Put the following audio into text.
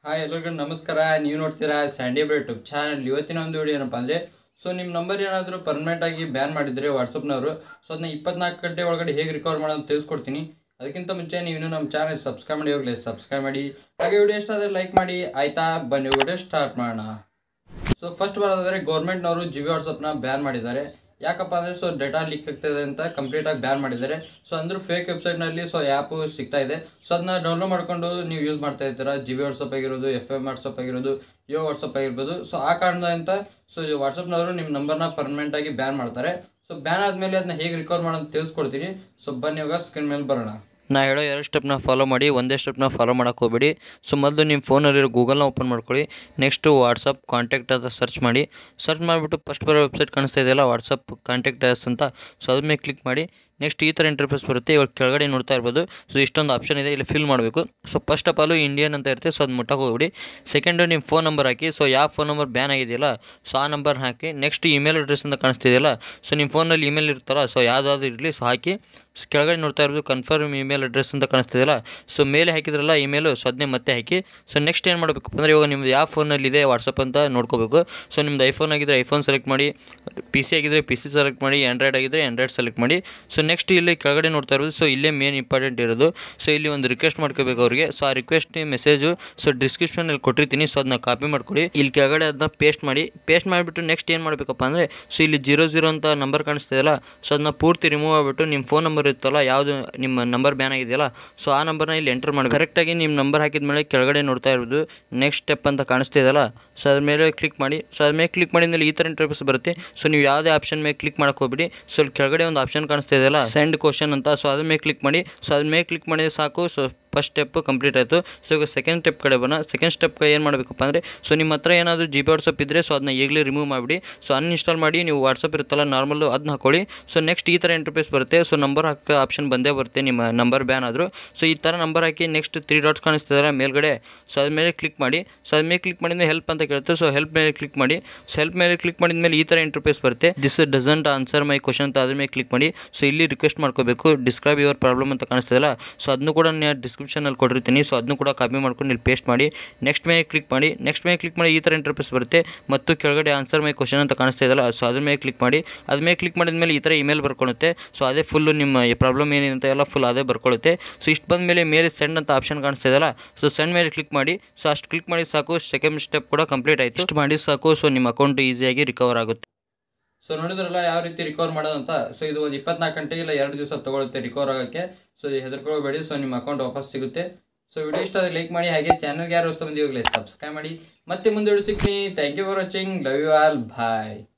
Hi ಎಲ್ಲರಿಗೂ ನಮಸ್ಕಾರ. ನೀವು ನೋಡ್ತೀರಾ ಸ್ಯಾಂಡಿ ಬ್ರೋ ಯೂಟ್ಯೂಬ್ ಚಾನಲ್. ಇವತ್ತಿನ ಒಂದು ವಿಡಿಯೋ ಏನಪ್ಪ ಅಂದರೆ, ಸೊ ನಿಮ್ಮ ನಂಬರ್ ಏನಾದರೂ ಪರ್ಮನೆಂಟಾಗಿ ಬ್ಯಾನ್ ಮಾಡಿದರೆ ವಾಟ್ಸಪ್ನವರು, ಸೊ ಅದನ್ನ 24 ಗಂಟೆ ಒಳಗಡೆ ಹೇಗೆ ರಿಕವರ್ ಮಾಡೋದು ತಿಳಿಸ್ಕೊಡ್ತೀನಿ. ಅದಕ್ಕಿಂತ ಮುಂಚೆ ನೀವು ನಮ್ಮ ಚಾನಲ್ ಸಬ್ಸ್ಕ್ರೈಬ್ ಮಾಡಿ ಹೋಗಲಿ, ಸಬ್ಸ್ಕ್ರೈಬ್ ಮಾಡಿ. ಹಾಗೆ ವಿಡಿಯೋ ಇಷ್ಟ ಆದರೆ ಲೈಕ್ ಮಾಡಿ. ಆಯಿತಾ, ಬನ್ನಿ ವಿಡಿಯೋ ಸ್ಟಾರ್ಟ್ ಮಾಡೋಣ. ಸೊ ಫಸ್ಟ್ ಬರೋದಾದರೆ, ಗೌರ್ಮೆಂಟ್ನವರು GB ವಾಟ್ಸಪ್ನ ಬ್ಯಾನ್ ಮಾಡಿದ್ದಾರೆ. ಯಾಕಪ್ಪ ಅಂದರೆ, ಸೊ ಡೇಟಾ ಲೀಕ್ ಆಗ್ತಾಯಿದೆ ಅಂತ ಕಂಪ್ಲೀಟಾಗಿ ಬ್ಯಾನ್ ಮಾಡಿದ್ದಾರೆ. ಸೊ ಅಂದರೂ ಫೇಕ್ ವೆಬ್ಸೈಟ್ನಲ್ಲಿ ಸೊ ಆ್ಯಪು ಸಿಗ್ತಾ ಇದೆ. ಸೊ ಅದನ್ನ ಡೌನ್ಲೋಡ್ ಮಾಡ್ಕೊಂಡು ನೀವು ಯೂಸ್ ಮಾಡ್ತಾ ಇರ್ತೀರ. GB ವಾಟ್ಸಪ್ ಆಗಿರೋದು, FM ವಾಟ್ಸಪ್ ಆಗಿರೋದು, ಯೋ ವಾಟ್ಸಪ್ ಆಗಿರ್ಬೋದು. ಸೊ ಆ ಕಾರಣದಿಂದ ಸೊ ವಾಟ್ಸಪ್ನವರು ನಿಮ್ಮ ನಂಬರ್ನ ಪರ್ಮನೆಂಟಾಗಿ ಬ್ಯಾನ್ ಮಾಡ್ತಾರೆ. ಸೊ ಬ್ಯಾನ್ ಆದಮೇಲೆ ಅದನ್ನ ಹೇಗೆ ರಿಕವರ್ ಮಾಡೋದು ತಿಳಿಸ್ಕೊಡ್ತೀನಿ. ಸೊ ಬನ್ನಿ ಇವಾಗ ಸ್ಕ್ರೀನ್ ಮೇಲೆ ಬರೋಣ. ನಾ ಹೇಳೋ 2 ಸ್ಟೆಪ್ನ ಫಾಲೋ ಮಾಡಿ, ಒಂದೇ ಸ್ಟೆಪ್ನ ಫಾಲೋ ಮಾಡೋಕೆ ಹೋಗಬೇಡಿ. ಸೊ ಮೊದಲು ನಿಮ್ಮ ಫೋನಲ್ಲಿರೋ ಗೂಗಲ್ನ ಓಪನ್ ಮಾಡ್ಕೊಳ್ಳಿ. ನೆಕ್ಸ್ಟು ವಾಟ್ಸಪ್ ಕಾಂಟ್ಯಾಕ್ಟ್ ಅಂತ ಸರ್ಚ್ ಮಾಡಿ. ಸರ್ಚ್ ಮಾಡಿಬಿಟ್ಟು ಫಸ್ಟ್ ಬರೋ ವೆಬ್ಸೈಟ್ ಕಾಣಿಸ್ತಾ ಇದೆಯಲ್ಲ, ವಾಟ್ಸಪ್ ಕಾಂಟ್ಯಾಕ್ಟ್ ಅಸ್ ಅಂತ. ಸೊ ಅದ್ರ ಮೇಲೆ ಕ್ಲಿಕ್ ಮಾಡಿ. ನೆಕ್ಸ್ಟ್ ಈ ಥರ ಇಂಟರ್ಫೇಸ್ ಬರುತ್ತೆ. ಇವಾಗ ಕೆಳಗಡೆ ನೋಡ್ತಾ ಇರ್ಬೋದು. ಸೊ ಇಷ್ಟೊಂದು ಆಪ್ಷನ್ ಇದೆ, ಇಲ್ಲಿ ಫಿಲ್ ಮಾಡಬೇಕು. So first of all Indian ಅಂತ ಇರುತ್ತೆ. ಸೊ ಅದು ಮುಟ್ಟಕ್ಕೆ ಹೋಗ್ಬಿಡಿ. ಸೆಕೆಂಡು ನಿಮ್ಮ ಫೋನ್ ನಂಬರ್ ಹಾಕಿ. ಸೊ ಯಾವ ಫೋನ್ ನಂಬರ್ ಬ್ಯಾನ್ ಆಗಿದೆಯಲ್ಲ, ಸೊ ಆ ನಂಬರ್ ಹಾಕಿ. ನೆಕ್ಸ್ಟ್ ಇಮೇಲ್ ಅಡ್ರೆಸ್ ಅಂತ ಕಾಣಿಸ್ತಿದೆಯಲ್ಲ, ಸೊ ನಿಮ್ಮ ಫೋನಲ್ಲಿ ಇಮೇಲ್ ಇರ್ತಾರ, ಸೊ ಯಾವುದಾದ್ರು ಇರಲಿ, ಸೊ ಹಾಕಿ. ಸೊ ಕೆಳಗಡೆ ನೋಡ್ತಾ ಇರ್ಬೋದು ಕನ್ಫರ್ಮ್ ಇಮೇಲ್ ಅಡ್ರೆಸ್ ಅಂತ ಕಾಣಿಸ್ತಿದೆಯಲ್ಲ, ಸೊ ಮೇಲೆ ಹಾಕಿದ್ರಲ್ಲ ಇಮೇಲು, ಸೊ ಅದನ್ನೇ ಮತ್ತೆ ಹಾಕಿ. ಸೊ ನೆಕ್ಸ್ಟ್ ಏನು ಮಾಡಬೇಕು ಅಂದರೆ, ಇವಾಗ ನಿಮ್ದು ಯಾವ ಫೋನಲ್ಲಿದೆ ವಾಟ್ಸಪ್ ಅಂತ ನೋಡ್ಕೋಬೇಕು. ಸೊ ನಿಮ್ದು ಐಫೋನ್ ಆಗಿದ್ದರೆ ಐಫೋನ್ ಸೆಲೆಕ್ಟ್ ಮಾಡಿ, PC ಆಗಿದ್ದರೆ PC ಸೆಲೆಕ್ಟ್ ಮಾಡಿ, ಆ್ಯಂಡ್ರಾಯ್ಡ್ ಆಗಿದ್ದರೆ ಆ್ಯಂಡ್ರಾಯ್ಡ್ ಸೆಲೆಕ್ಟ್ ಮಾಡಿ. ಸೊ ನೆಕ್ಸ್ಟ್ ಇಲ್ಲಿ ಕೆಳಗಡೆ ನೋಡ್ತಾ ಇರ್ಬೋದು. ಸೊ ಇಲ್ಲೇ ಮೇನ್ ಇಂಪಾರ್ಟೆಂಟ್ ಇರೋದು. ಸೊ ಇಲ್ಲಿ ಒಂದು ರಿಕ್ವೆಸ್ಟ್ ಮಾಡ್ಕೋಬೇಕು ಅವ್ರಿಗೆ. ಸೊ ಆ ರಿಕ್ವೆಸ್ಟ್ ಮೆಸೇಜು ಸೊ ಡಿಸ್ಕ್ರಿಪ್ಷನಲ್ಲಿ ಕೊಟ್ಟಿರ್ತೀನಿ. ಸೊ ಅದನ್ನ ಕಾಪಿ ಮಾಡ್ಕೊಳ್ಳಿ. ಇಲ್ಲಿ ಕೆಳಗಡೆ ಅದನ್ನ ಪೇಸ್ಟ್ ಮಾಡಿ. ಪೇಸ್ಟ್ ಮಾಡಿಬಿಟ್ಟು ನೆಕ್ಸ್ಟ್ ಏನು ಮಾಡಬೇಕಪ್ಪ ಅಂದರೆ, ಸೊ ಇಲ್ಲಿ 00 ಅಂತ ನಂಬರ್ ಕಾಣಿಸ್ತಿದೆಯಲ್ಲ, ಸೊ ಅದನ್ನ ಪೂರ್ತಿ ರಿಮೂವ್ ಆಗಿಬಿಟ್ಟು ನಿಮ್ಮ ಫೋನ್ ನಂಬರ್ ಇರುತ್ತಲ್ಲ, ಯಾವುದು ನಿಮ್ಮ ನಂಬರ್ ಬ್ಯಾನ್ ಆಗಿದೆಯಲ್ಲ, ಸೊ ಆ ನಂಬರ್ನ ಇಲ್ಲಿ ಎಂಟರ್ ಮಾಡಿ ಕರೆಕ್ಟಾಗಿ ನಿಮ್ಮ ನಂಬರ್ ಹಾಕಿದ ಮೇಲೆ ಕೆಳಗಡೆ ನೋಡ್ತಾ ಇರ್ಬೋದು ನೆಕ್ಸ್ಟ್ ಸ್ಟೆಪ್ ಅಂತ ಕಾಣಿಸ್ತಿದೆಯಲ್ಲ, ಸೊ ಅದ್ರ ಮೇಲೆ ಕ್ಲಿಕ್ ಮಾಡಿ. ಸೊ ಅದ್ರ ಮೇಲೆ ಕ್ಲಿಕ್ ಮಾಡಿದ್ಮೇಲೆ ಈ ಥರ ಇಂಟರ್ಫೇಸ್ ಬರುತ್ತೆ. ಸೊ ನೀವು ಯಾವುದೇ ಆಪ್ಷನ್ ಮೇಲೆ ಕ್ಲಿಕ್ ಮಾಡಕ್ಕೆ ಹೋಗ್ಬಿಡಿ. ಸೊ ಇಲ್ಲಿ ಕೆಳಗಡೆ ಒಂದು ಆಪ್ಷನ್ ಕಾಣಿಸ್ತಾ ಇದೆಯಲ್ಲ, ಸೆಂಡ್ ಕ್ವಶನ್ ಅಂತ. ಸೊ ಅದ್ರ ಮೇಲೆ ಕ್ಲಿಕ್ ಮಾಡಿ. ಸೊ ಅದ್ರ ಮೇಲೆ ಕ್ಲಿಕ್ ಮಾಡಿದ್ರೆ ಸಾಕು. ಸೊ ಫಸ್ಟ್ ಸ್ಟೆಪ್ ಕಂಪ್ಲೀಟ್ ಆಯಿತು. ಸೊ ಈಗ ಸೆಕೆಂಡ್ ಸ್ಟೆಪ್ ಕಡೆ ಬರೋಣ. ಸೆಕೆಂಡ್ ಸ್ಟೆಪ್ ಏನು ಮಾಡಬೇಕಪ್ಪ ಅಂದರೆ, ಸೊ ನಿಮ್ಮ ಹತ್ರ ಏನಾದರೂ GB ವಾಟ್ಸಪ್ ಇದ್ದರೆ ಸೊ ಅದನ್ನ ಈಗಲೇ ರಿಮೂವ್ ಮಾಡಿಬಿಡಿ. ಸೊ ಅನ್ಇನ್ಸ್ಟಾಲ್ ಮಾಡಿ. ನೀವು ವಾಟ್ಸಪ್ ಇರುತ್ತಲ್ಲ ನಾರ್ಮಲ್ಲು, ಅದನ್ನ ಹಾಕೊಳ್ಳಿ. ಸೊ ನೆಕ್ಸ್ಟ್ ಈ ಥರ ಇಂಟರ್ಫೇಸ್ ಬರುತ್ತೆ. ಸೊ ನಂಬರ್ ಹಾಕೋ ಆಪ್ಷನ್ ಬಂದೇ ಬರುತ್ತೆ ನಿಮ್ಮ ನಂಬರ್ ಬ್ಯಾನ್ ಆದರೂ. ಸೊ ಈ ಥರ ನಂಬರ್ ಹಾಕಿ ನೆಕ್ಸ್ಟ್ 3 ಡಾಟ್ಸ್ ಕಾಣಿಸ್ತಿದ್ದಾರೆ ಮೇಲ್ಗಡೆ. ಸೊ ಅದ್ರ ಮೇಲೆ ಕ್ಲಿಕ್ ಮಾಡಿ. ಸೊ ಅದ್ರ ಮೇಲೆ ಕ್ಲಿಕ್ ಮಾಡಿದ್ಮೇಲೆ ಹೆಲ್ಪ್ ಅಂತ ಕೇಳುತ್ತೆ. ಸೊ ಹೆಲ್ಪ್ ಮೇಲೆ ಕ್ಲಿಕ್ ಮಾಡಿ. ಸೊ ಹೆಲ್ಪ್ ಮೇಲೆ ಕ್ಲಿಕ್ ಮಾಡಿದ್ಮೇಲೆ ಈ ಥರ ಇಂಟರ್ಫೇಸ್ ಬರುತ್ತೆ. This doesn't answer my question ಅಂತ ಅದ್ರ ಮೇಲೆ ಕ್ಲಿಕ್ ಮಾಡಿ. ಸೊ ಇಲ್ಲಿ ರಿಕ್ವೆಸ್ಟ್ ಮಾಡ್ಕೋಬೇಕು. ಡಿಸ್ಕ್ರೈಬ್ ಯುವರ್ ಪ್ರಾಬ್ಲಮ್ ಅಂತ ಕಾಣಿಸ್ತದಲ್ಲ, ಸೊ ಅದನ್ನು ಕೂಡ ನಾನು ಡಿಸ್ಕ್ರಿಪ್ಷನಲ್ಲಿ ಕೊಟ್ಟಿರ್ತೀನಿ. ಸೊ ಅದನ್ನು ಕೂಡ ಕಾಪಿ ಮಾಡ್ಕೊಂಡು ಇಲ್ಲಿ ಪೇಸ್ಟ್ ಮಾಡಿ. ನೆಕ್ಸ್ಟ್ ಮೇಲೆ ಕ್ಲಿಕ್ ಮಾಡಿ. ನೆಕ್ಸ್ಟ್ ಮೇಲೆ ಕ್ಲಿಕ್ ಮಾಡಿ ಈ ಥರ ಇಂಟರ್ಫೇಸ್ ಬರುತ್ತೆ. ಮತ್ತು ಕೆಳಗಡೆ ಆನ್ಸರ್ ಮೈ ಕ್ವಶನ್ ಅಂತ ಕಾಣಿಸ್ತಾ ಇದೆಯಲ್ಲ, ಸೊ ಅದ್ರ ಮೇಲೆ ಕ್ಲಿಕ್ ಮಾಡಿ. ಅದ್ರ ಮೇಲೆ ಕ್ಲಿಕ್ ಮಾಡಿದ್ಮೇಲೆ ಈ ಥರ ಇಮೇಲ್ ಬರ್ಕೊಳ್ಳುತ್ತೆ. ಸೊ ಅದೇ ಫುಲ್ಲು ನಿಮ್ಮ ಪ್ರಾಬ್ಲಮ್ ಏನಿದೆ ಅಂತ ಎಲ್ಲ ಫುಲ್ ಅದೇ ಬರ್ಕೊಳ್ಳುತ್ತೆ. ಸೊ ಇಷ್ಟು ಬಂದ ಮೇಲೆ ಸೆಂಡ್ ಅಂತ ಆಪ್ಷನ್ ಕಾಣಿಸ್ತಾ ಇದೆಯಲ್ಲ, ಸೊ ಸೆಂಡ್ ಮೇಲೆ ಕ್ಲಿಕ್ ಮಾಡಿ. ಸೊ ಅಷ್ಟು ಕ್ಲಿಕ್ ಮಾಡಿ ಸಾಕು. ಸೆಕೆಂಡ್ ಸ್ಟೆಪ್ ಕೂಡ ಕಂಪ್ಲೀಟ್ ಆಯಿತು. ಇಷ್ಟು ಮಾಡಿ ಸಾಕು. ಸೊ ನಿಮ್ಮ ಅಕೌಂಟ್ ಈಸಿಯಾಗಿ ರಿಕವರ್ ಆಗುತ್ತೆ. ಸೊ ನೋಡಿದ್ರಲ್ಲ ಯಾವ ರೀತಿ ರಿಕವರ್ ಮಾಡೋದಂತ. ಸೊ ಇದು ಒಂದು 24 ಗಂಟೆ ಇಲ್ಲ 2 ದಿವಸ ತೊಗೊಳುತ್ತೆ ರಿಕವರ್ ಆಗೋಕ್ಕೆ. ಸೊ ಹೆದರ್ಕೊಳ್ಳಬೇಡಿ. ಸೊ ನಿಮ್ಮ ಅಕೌಂಟ್ ವಾಪಸ್ ಸಿಗುತ್ತೆ. ಸೊ ವಿಡಿಯೋ ಇಷ್ಟ ಆದರೆ ಲೈಕ್ ಮಾಡಿ. ಹಾಗೆ ಚಾನಲ್ಗೆ ಯಾರು ಹೊಸ ಬಂದು ಹೋಗಲಿ ಸಬ್ಸ್ಕ್ರೈಬ್ ಮಾಡಿ. ಮತ್ತೆ ಮುಂದೆ ಸಿಗ್ತೀನಿ. Thank you for watching. Love you all. Bye.